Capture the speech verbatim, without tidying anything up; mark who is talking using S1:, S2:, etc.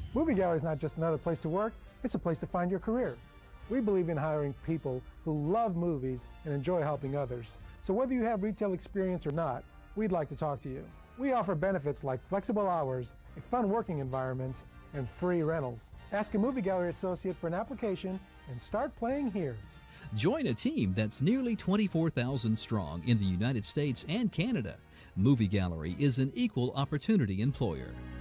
S1: Movie Gallery is not just another place to work, it's a place to find your career. We believe in hiring people who love movies and enjoy helping others. So whether you have retail experience or not, we'd like to talk to you. We offer benefits like flexible hours, a fun working environment, and free rentals. Ask a Movie Gallery associate for an application and start playing here.
S2: Join a team that's nearly twenty-four thousand strong in the United States and Canada. Movie Gallery is an equal opportunity employer.